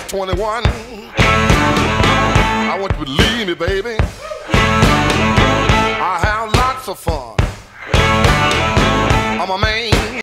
21. I want you to believe me, baby. I have lots of fun. I'm a man